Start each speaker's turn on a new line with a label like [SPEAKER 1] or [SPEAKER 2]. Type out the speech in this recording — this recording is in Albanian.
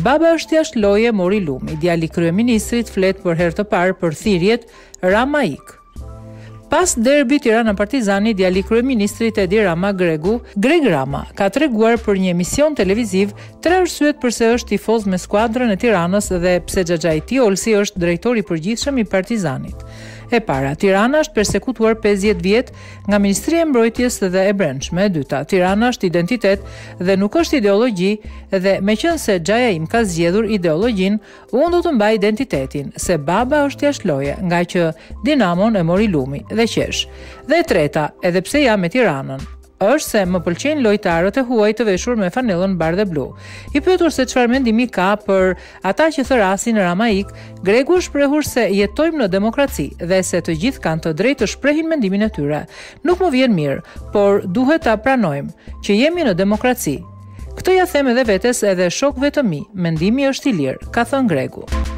[SPEAKER 1] Baba është jashtë loje mori lumi, djali kryeministrit flet për herë të parë për thirrjet Rama ik. Pas derbi Tirana Partizani, djali kryeministrit Edi Rama Greg Rama ka treguar për një emision televiziv 3 arsyet pse është tifoz me skuadrën e Tiranës dhe pse xhaxhai i tij Olsi është drejtori i përgjithshëm i Partizanit. E para, Tirana është persekutuar 50 vjet nga Ministria e Mbrojtjes dhe e Brendshme. E dyta, Tirana është identitet dhe nuk është ideologji dhe meqense xhaja im ka zgjedhur ideologjin, unë do të mbaj identitetin, se baba është jashtë loje, nga që Dinamon e mori lumi dhe qesh. Dhe e treta, edhe pse jam me Tiranën, është se më pëlqejnë lojtarët e huaj të veshur me fanellën bardhë blu. I pyetur se çfarë mendimi ka për ata që thërasin Rama ik, Gregu shprehur se jetojmë në demokraci dhe se të gjithë kanë të drejtë të shprehin mendimin e tyre. Nuk më vjen mirë, por duhet ta pranojmë që jemi në demokraci. Këtë ja them edhe vetes edhe shokëve të mi, mendimi është i lirë, ka thënë Gregu.